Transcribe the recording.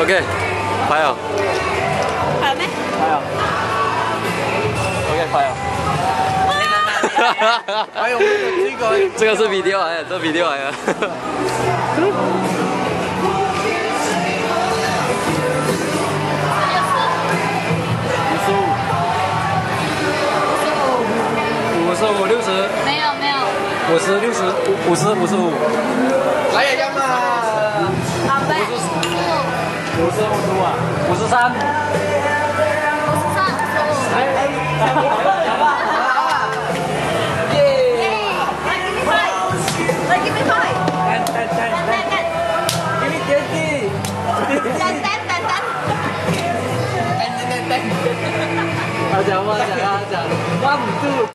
OK， 拍了。 拍了没？ 拍了。OK， 拍了。 还有这个， 这个是 video 来的，这 video 来的。55、60。 没有。 50、60、50、55。 来一下嘛。 好呗。 50、55啊，53。他讲，1、2。